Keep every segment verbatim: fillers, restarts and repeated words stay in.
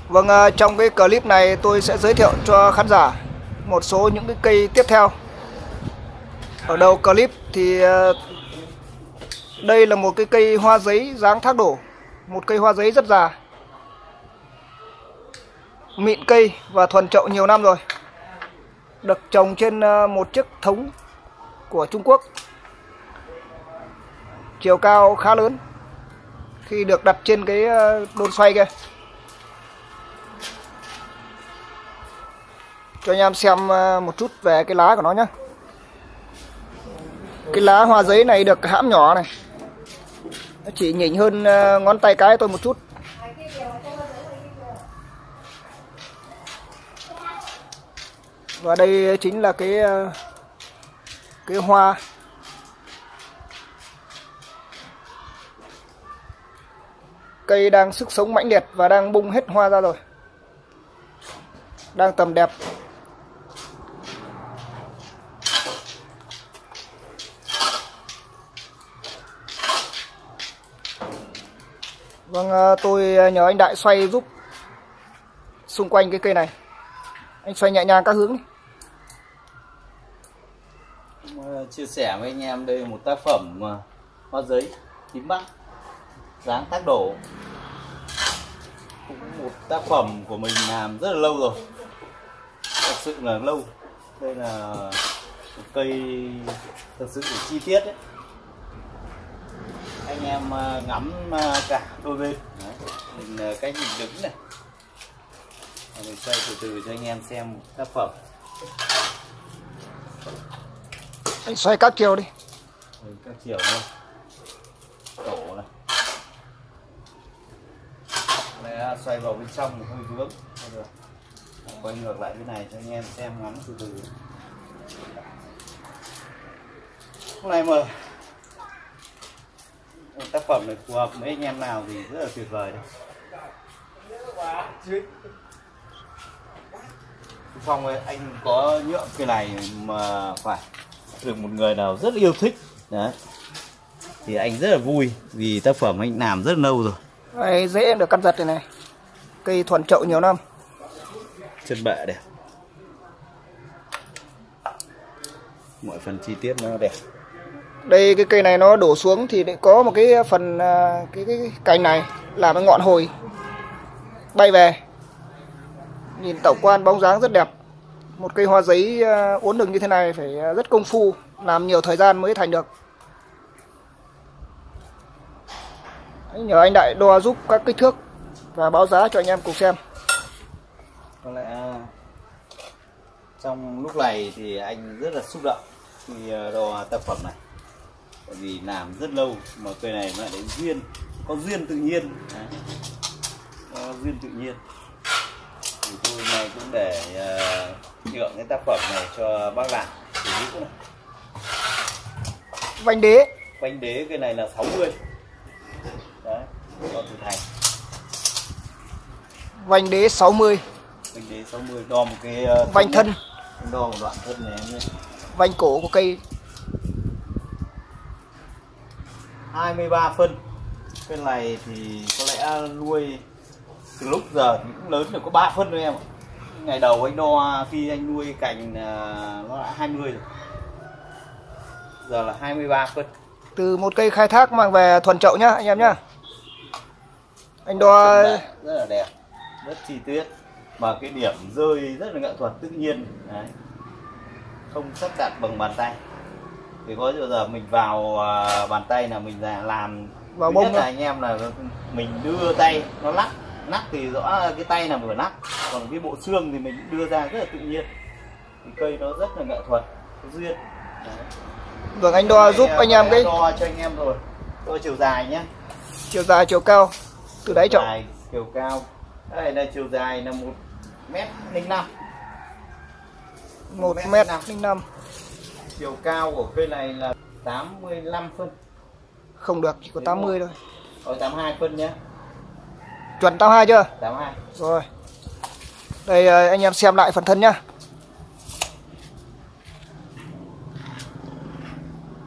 Vâng, trong cái clip này tôi sẽ giới thiệu cho khán giả một số những cái cây tiếp theo. Ở đầu clip thì đây là một cái cây hoa giấy dáng thác đổ, một cây hoa giấy rất già, mịn cây và thuần chậu nhiều năm rồi, được trồng trên một chiếc thống của Trung Quốc, chiều cao khá lớn khi được đặt trên cái đôn xoay kia. Cho anh em xem một chút về cái lá của nó nhé. Cái lá hoa giấy này được hãm nhỏ này, nó chỉ nhỉnh hơn ngón tay cái tôi một chút. Và đây chính là cái cái hoa. Cây đang sức sống mãnh liệt và đang bung hết hoa ra rồi, đang tầm đẹp. Vâng, tôi nhờ anh Đại xoay giúp xung quanh cái cây này. Anh xoay nhẹ nhàng các hướng đi. Chia sẻ với anh em, đây là một tác phẩm hoa giấy tím Bắc dáng thác đổ. Cũng một tác phẩm của mình làm rất là lâu rồi, thật sự là lâu. Đây là một cây thật sự là chi tiết đấy. Anh em ngắm cả đôi bên. Đấy, mình cách mình đứng này, mình xoay từ từ cho anh em xem tác phẩm. Anh xoay các chiều đi. Ừ, các chiều thôi. Tổ này. Đây, xoay vào bên trong thì hơi vướng. Được. Quay ngược lại bên này cho anh em xem ngắm từ từ. Hôm nay mà tác phẩm này phù hợp với anh em nào thì rất là tuyệt vời đấy. Phong ơi, anh có nhượng cái này mà phải được một người nào rất yêu thích đấy, thì anh rất là vui vì tác phẩm anh làm rất là lâu rồi. Đấy, dễ được cắt giật này này. Cây thuần chậu nhiều năm. Chân bệ đẹp, mọi phần chi tiết nó đẹp. Đây, cái cây này nó đổ xuống thì lại có một cái phần cái, cái, cái cành này làm cái ngọn hồi bay về. Nhìn tổng quan bóng dáng rất đẹp. Một cây hoa giấy uốn đường như thế này phải rất công phu, làm nhiều thời gian mới thành được. Nhờ anh Đại đo giúp các kích thước và báo giá cho anh em cùng xem. Có lẽ trong lúc này thì anh rất là xúc động khi đo tác phẩm này, bởi vì làm rất lâu mà cây này nó lại đến duyên, có duyên tự nhiên. Đấy. Có duyên tự nhiên thì tôi này cũng để uh, nhượng cái tác phẩm này cho bác làm sử dụng này. Vành đế. Vành đế cái này là sáu mươi. Đấy, đo từ thành. Vành đế sáu mươi. Vành đế sáu mươi, đo một cái uh, vành thân. Đo một đoạn thân này em nhé. Vành cổ của cây hai mươi ba phân. Cái này thì có lẽ nuôi từ lúc giờ thì cũng lớn được có ba phân thôi em ạ. Ngày đầu anh đo khi anh nuôi cành nó đã hai mươi rồi. Giờ là hai mươi ba phân. Từ một cây khai thác mang về thuần chậu nhá anh em nhá. Anh đo rất là đẹp, rất chi tiết, và cái điểm rơi rất là nghệ thuật tự nhiên. Đấy. Không sắp đặt bằng bàn tay. Thì có giờ giờ mình vào uh, bàn tay là mình làm vào thứ bông nhất là anh em là mình đưa tay nó lắc nắc thì rõ cái tay là vừa nắc, còn cái bộ xương thì mình đưa ra rất là tự nhiên, thì cây nó rất là nghệ thuật, có duyên. Đấy. Vâng, anh đo giúp anh em cái đo cho anh em rồi, đo chiều dài nhé, chiều dài chiều cao từ đáy chậu. Chiều cao đây là chiều dài là một mét linh năm, một mét linh năm. Chiều cao của cây này là tám mươi lăm phân. Không được, chỉ có tám mươi thôi. Có tám mươi hai phân nhé. Chuẩn tám mươi hai chưa? tám mươi hai. Rồi. Đây anh em xem lại phần thân nhá.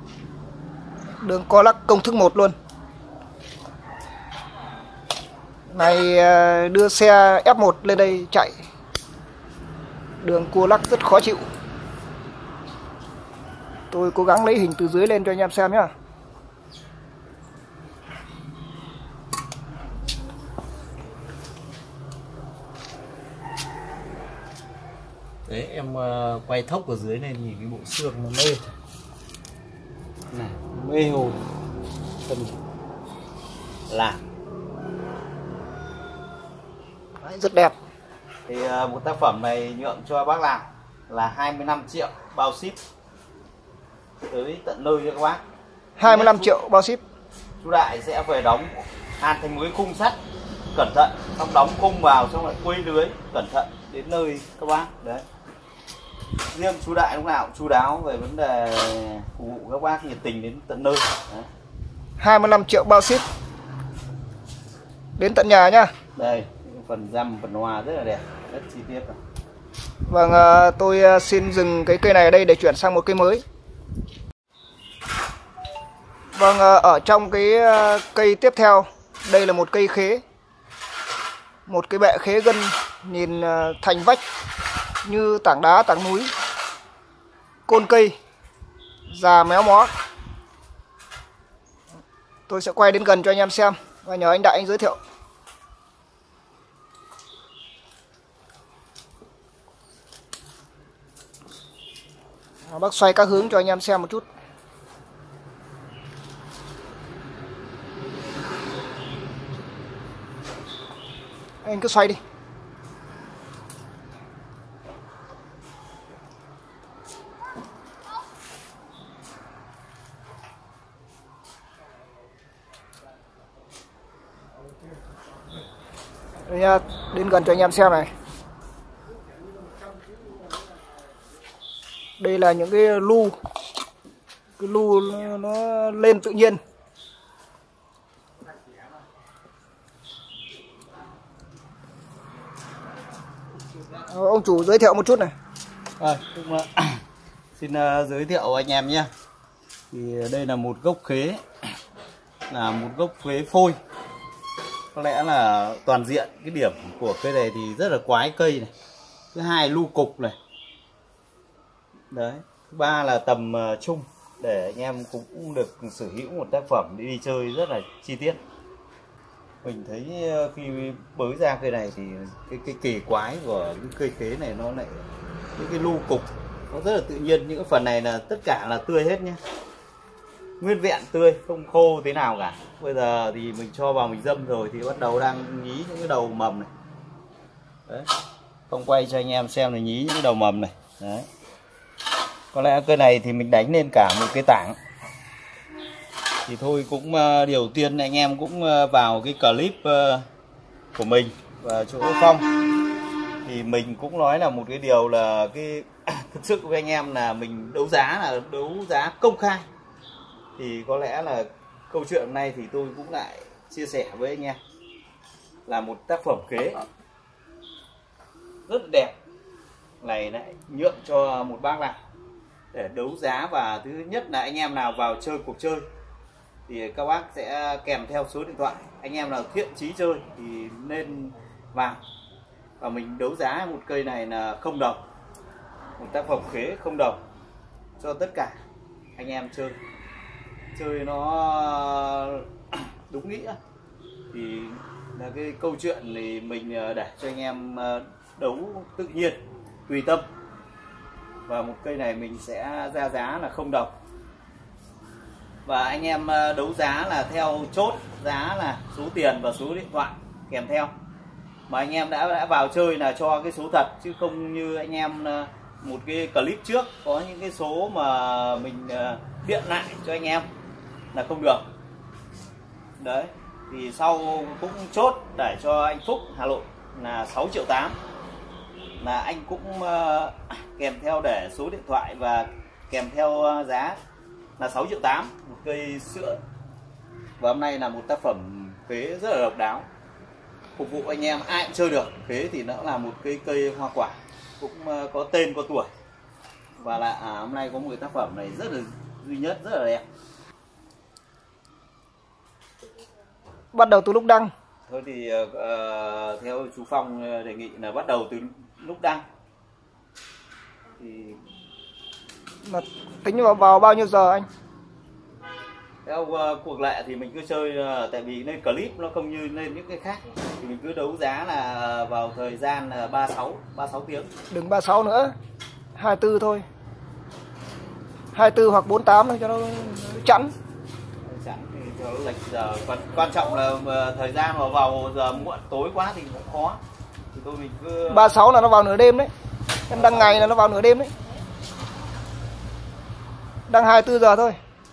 Đường co lắc công thức một luôn. Này đưa xe ép một lên đây chạy, đường cua lắc rất khó chịu. Tôi cố gắng lấy hình từ dưới lên cho anh em xem nhá. Đấy, em uh, quay thốc ở dưới này nhìn cái bộ xương nó mê này, mê hồn thân làm. Đấy, rất đẹp. Thì uh, một tác phẩm này nhượng cho bác làm là hai mươi lăm triệu bao ship tới tận nơi cho các bác. hai mươi lăm triệu bao ship. Chú Đại sẽ về đóng an thành mới khung sắt cẩn thận, xong đóng khung vào xong lại quây lưới cẩn thận đến nơi các bác. Đấy, riêng chú Đại lúc nào cũng chu đáo về vấn đề phục vụ các bác nhiệt tình đến tận nơi. Đấy. hai mươi lăm triệu bao ship đến tận nhà nhá. Đây, phần răm phần hoa rất là đẹp, rất chi tiết rồi. Vâng, tôi xin dừng cái cây này ở đây để chuyển sang một cây mới. Vâng, ở trong cái cây tiếp theo, đây là một cây khế. Một cái bệ khế gân nhìn thành vách như tảng đá, tảng núi. Côn cây già méo mó. Tôi sẽ quay đến gần cho anh em xem và nhờ anh Đại anh giới thiệu. Bác xoay các hướng cho anh em xem một chút. Anh cứ xoay đi. Đây nha, đến gần cho anh em xem này. Đây là những cái lu, cái lu nó, nó lên tự nhiên. Ông chủ giới thiệu một chút này. À, cũng, uh, xin uh, giới thiệu anh em nhé. Thì đây là một gốc khế, là một gốc khế phôi. Có lẽ là toàn diện cái điểm của cây này thì rất là quái cây này. Thứ hai lu cục này. Đấy. Thứ ba là tầm uh, trung để anh em cũng được sở hữu một tác phẩm đi, đi chơi rất là chi tiết. Mình thấy uh, khi bới ra cây này thì cái cái kỳ quái của cái cây khế này nó lại những cái lu cục nó rất là tự nhiên. Những cái phần này là tất cả là tươi hết nhé, nguyên vẹn tươi, không khô thế nào cả. Bây giờ thì mình cho vào mình dâm rồi thì bắt đầu đang nhí những cái đầu mầm này. Đấy, không quay cho anh em xem là nhí những cái đầu mầm này. Đấy, có lẽ cây này thì mình đánh lên cả một cái tảng. Thì thôi cũng uh, điều tiên anh em cũng uh, vào cái clip uh, của mình và chỗ Phong thì mình cũng nói là một cái điều là cái thực sự với anh em là mình đấu giá là đấu giá công khai. Thì có lẽ là câu chuyện hôm nay thì tôi cũng lại chia sẻ với anh em là một tác phẩm khế rất đẹp này lại nhượng cho một bác làm để đấu giá. Và thứ nhất là anh em nào vào chơi cuộc chơi thì các bác sẽ kèm theo số điện thoại. Anh em nào thiện chí chơi thì nên vào và mình đấu giá một cây này là không đồng, một tác phẩm khế không đồng cho tất cả anh em chơi chơi nó đúng nghĩa. Thì là cái câu chuyện thì mình để cho anh em đấu tự nhiên tùy tâm. Và một cây này mình sẽ ra giá là không đồng. Và anh em đấu giá là theo chốt giá là số tiền và số điện thoại kèm theo. Mà anh em đã đã vào chơi là cho cái số thật, chứ không như anh em một cái clip trước có những cái số mà mình điện lại cho anh em là không được. Đấy, thì sau cũng chốt để cho anh Phúc Hà Nội là sáu triệu tám, là anh cũng uh, kèm theo để số điện thoại và kèm theo uh, giá là sáu triệu tám một cây sữa. Và hôm nay là một tác phẩm khế rất là độc đáo, phục vụ anh em ai cũng chơi được. Khế thì nó là một cây cây hoa quả cũng uh, có tên có tuổi. Và là à, hôm nay có một cái tác phẩm này rất là duy nhất, rất là đẹp. Bắt đầu từ lúc đăng Thôi thì uh, theo chú Phong đề nghị là bắt đầu từ lúc đăng. Thì mà tính vào, vào bao nhiêu giờ anh? theo uh, cuộc lệ thì mình cứ chơi, uh, tại vì lên clip nó không như lên những cái khác, thì mình cứ đấu giá là vào thời gian là ba mươi sáu, ba mươi sáu tiếng. Đừng ba mươi sáu nữa, hai mươi tư thôi, hai mươi tư hoặc bốn mươi tám thôi cho nó chẵn. Chẵn thì cho nó lệch giờ. Quan, quan trọng là uh, thời gian mà vào giờ muộn tối quá thì cũng khó. Thì thôi mình cứ ba mươi sáu là nó vào nửa đêm đấy. Em đăng ngày là nó vào nửa đêm đấy. Đăng hai mươi tư giờ thôi.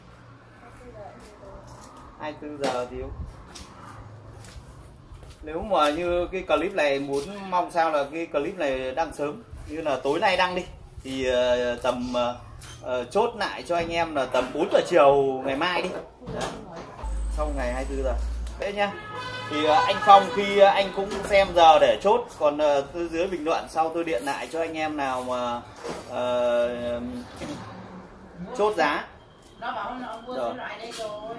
hai mươi tư giờ thì nếu mà như cái clip này muốn mong sao là cái clip này đăng sớm, như là tối nay đăng đi thì uh, tầm uh, chốt lại cho anh em là tầm bốn giờ chiều ngày mai đi. Đấy. Sau ngày hai mươi tư giờ. Thế nhá. Thì uh, anh Phong khi uh, anh cũng xem giờ để chốt, còn uh, từ dưới bình luận sau tôi điện lại cho anh em nào mà uh, chốt giá. Nó bảo nó mua cái loại đây rồi.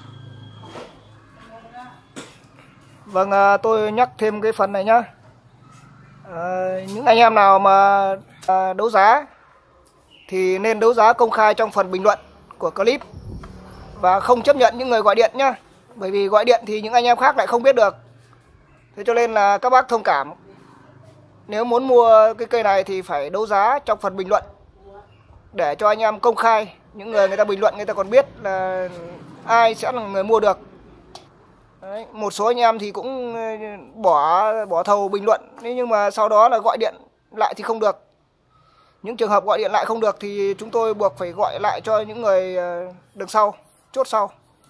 Vâng, tôi nhắc thêm cái phần này nhá. À, những anh em nào mà à, đấu giá thì nên đấu giá công khai trong phần bình luận của clip và không chấp nhận những người gọi điện nhá. Bởi vì gọi điện thì những anh em khác lại không biết được. Thế cho nên là các bác thông cảm. Nếu muốn mua cái cây này thì phải đấu giá trong phần bình luận để cho anh em công khai. Những người người ta bình luận người ta còn biết là ai sẽ là người mua được. Đấy, một số anh em thì cũng bỏ bỏ thầu bình luận, nhưng mà sau đó là gọi điện lại thì không được. Những trường hợp gọi điện lại không được thì chúng tôi buộc phải gọi lại cho những người được sau, chốt sau.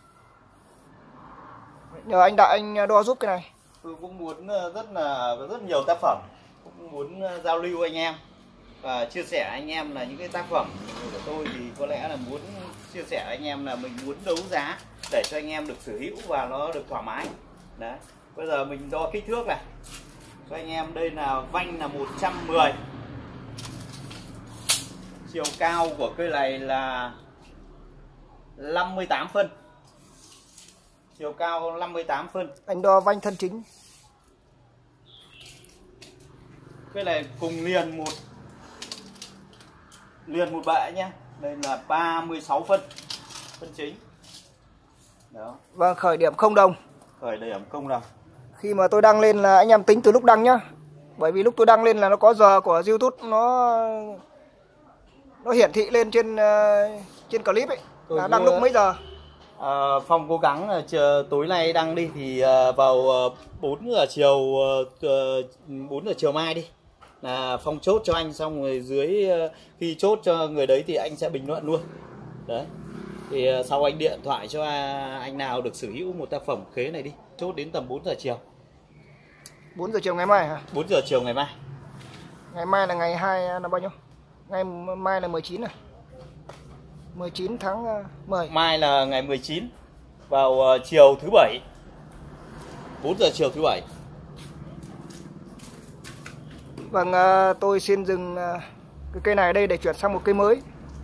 Nhờ anh Đại anh đo giúp cái này. Tôi cũng muốn rất là rất nhiều tác phẩm, cũng muốn giao lưu anh em và chia sẻ anh em là những cái tác phẩm của tôi thì có lẽ là muốn chia sẻ anh em là mình muốn đấu giá để cho anh em được sở hữu và nó được thoải mái. Đấy. Bây giờ mình đo kích thước này cho anh em. Đây là vanh là một trăm mười. Chiều cao của cây này là năm mươi tám phân. Chiều cao năm mươi tám phân. Anh đo vanh thân chính. Cây này cùng liền một liền một bệ nhé. Đây là ba mươi sáu phân. Phân chính. Đó. Vâng, khởi điểm không đồng. Khởi điểm không đồng. Khi mà tôi đăng lên là anh em tính từ lúc đăng nhá. Bởi vì lúc tôi đăng lên là nó có giờ của YouTube nó nó hiển thị lên trên uh, trên clip ấy. Tôi Là đăng lúc mấy giờ. À, Phong cố gắng là chờ tối nay đăng đi thì uh, vào uh, bốn giờ chiều uh, bốn giờ chiều mai đi. Là Phong chốt cho anh, xong rồi dưới uh, khi chốt cho người đấy thì anh sẽ bình luận luôn. Đấy. Thì uh, sau anh điện thoại cho uh, anh nào được sở hữu một tác phẩm khế này đi. Chốt đến tầm bốn giờ chiều. bốn giờ chiều ngày mai hả? bốn giờ chiều ngày mai. Ngày mai là ngày hai là bao nhiêu? Ngày mai là mười chín này. mười chín tháng mười. Mai là ngày mười chín. Vào uh, chiều thứ bảy. bốn giờ chiều thứ bảy. Vâng, uh, tôi xin dừng uh, cái cây này đây để chuyển sang một cây mới.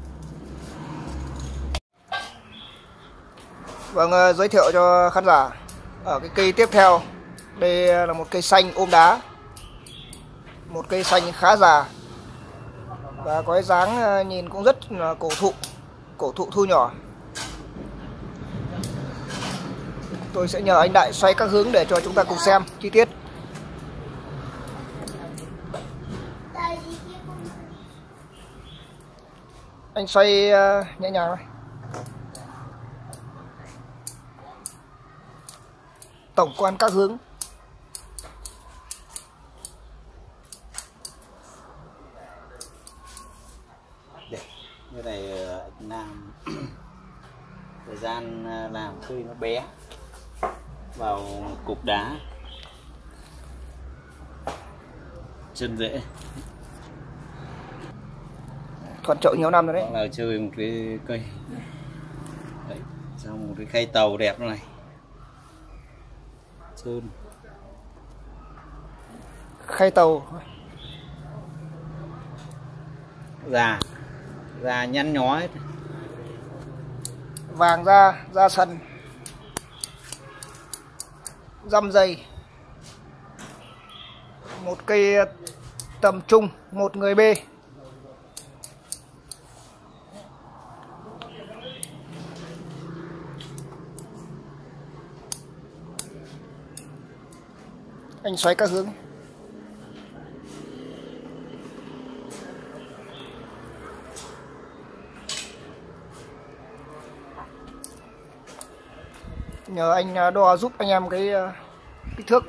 Vâng, uh, giới thiệu cho khán giả ở cái cây tiếp theo. Đây là một cây xanh ôm đá. Một cây xanh khá già. Và có cái dáng uh, nhìn cũng rất là cổ thụ. Cổ thụ thu nhỏ. Tôi sẽ nhờ anh Đại xoay các hướng để cho chúng ta cùng xem chi tiết. Anh xoay uh, nhẹ nhàng thôi. Tổng quan các hướng. Để như này anh Nam thời gian làm cây nó bé vào cục đá chân rễ. Thuận chậu nhiều năm rồi đấy. Đó là chơi một cái cây đấy, xong một cái khay tàu đẹp này sơn Khay tàu già già nhăn nhó hết. vàng da da sần. Dăm dày. Một cây tầm trung, một người bê. Anh xoáy các hướng. Nhờ anh đo giúp anh em cái kích thước.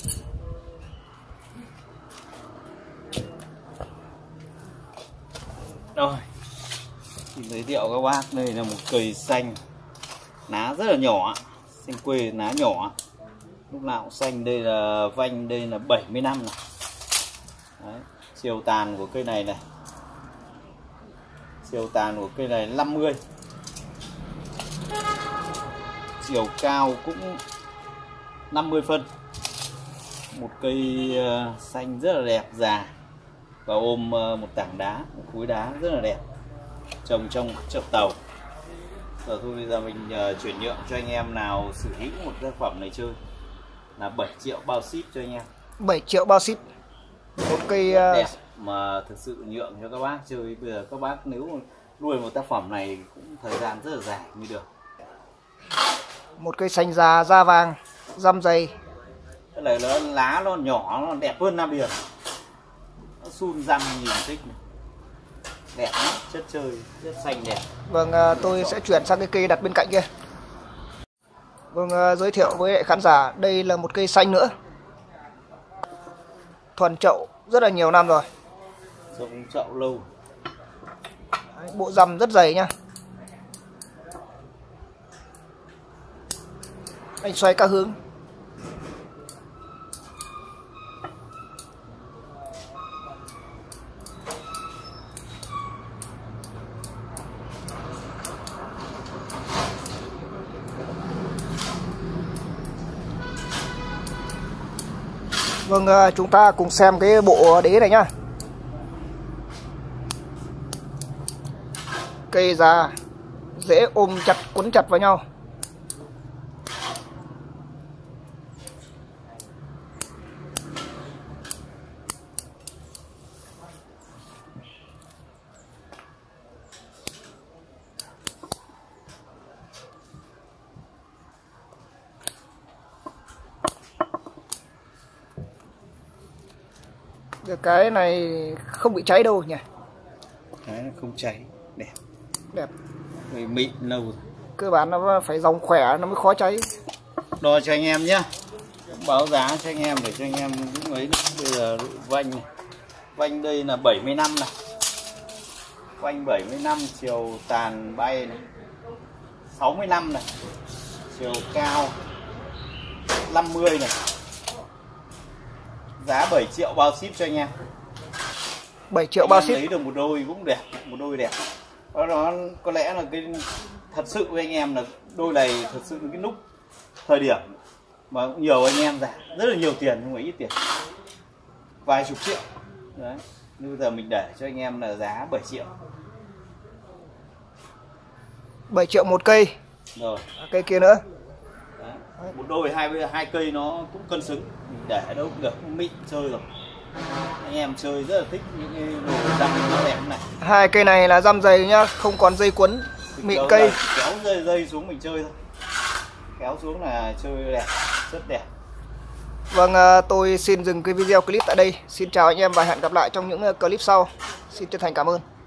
Rồi, xin giới thiệu các bác, đây là một cây xanh lá rất là nhỏ, xanh quê lá nhỏ, lúc nào cũng xanh. Đây là vanh, đây là bảy mươi năm này. Đấy, chiều tàn của cây này này, chiều tàn của cây này năm mươi, chiều cao cũng năm mươi phân. Một cây xanh rất là đẹp, già và ôm một tảng đá, một khối đá rất là đẹp, trồng trong chậu tàu. Giờ thôi bây giờ mình uh, chuyển nhượng cho anh em nào sở hữu một tác phẩm này chơi là bảy triệu bao ship cho anh em. bảy triệu bao ship. Một cây uh... uh... đẹp mà thực sự nhượng cho các bác chơi. Bây giờ các bác nếu nuôi một tác phẩm này cũng thời gian rất là dài mới được. Một cây xanh già, da vàng, dăm dày. Cái này nó lá nó nhỏ, nó đẹp hơn Nam Điền. Nó sun răng nhìn thích này. Đẹp lắm, chất chơi, rất xanh đẹp. Vâng, tôi sẽ chuyển sang cái cây đặt bên cạnh kia. Vâng, giới thiệu với khán giả, đây là một cây xanh nữa. Thuần chậu rất là nhiều năm rồi. Trồng chậu lâu. Đấy, bộ răm rất dày nhá. Anh xoay các hướng. Vâng, chúng ta cùng xem cái bộ đế này nhá. Cây già, dễ ôm chặt, quấn chặt vào nhau. Cái này không bị cháy đâu nhỉ? Cái nó không cháy, đẹp. Đẹp. Người mịn lâu rồi. Cơ bản nó phải dòng khỏe nó mới khó cháy. Đo cho anh em nhé, báo giá cho anh em để cho anh em cũng ấy. Bây giờ vanh này, vanh đây là bảy mươi năm này, vanh bảy mươi năm, chiều tàn bay này sáu mươi lăm này, chiều cao năm mươi này, giá bảy triệu bao ship cho anh em. bảy triệu anh bao em ship. lấy được một đôi cũng đẹp, một đôi đẹp. Đó, đó có lẽ là cái thật sự với anh em là đôi này thật sự là cái lúc thời điểm mà cũng nhiều anh em giả rất là nhiều tiền, không phải ít tiền, vài chục triệu đấy. Nhưng bây giờ mình để cho anh em là giá bảy triệu. bảy triệu một cây. Rồi cây kia nữa. Đấy. Một đôi hai hai cây nó cũng cân xứng, mình để đâu cũng được, cũng mịn chơi rồi. Anh em chơi rất là thích những cái đồ răm nó đẹp này. Hai cây này là răm dày nhá, không còn dây quấn, mịn cây. Kéo dây dây xuống mình chơi thôi, kéo xuống là chơi đẹp, rất đẹp. Vâng, tôi xin dừng cái video clip tại đây. Xin chào anh em và hẹn gặp lại trong những clip sau. Xin chân thành cảm ơn.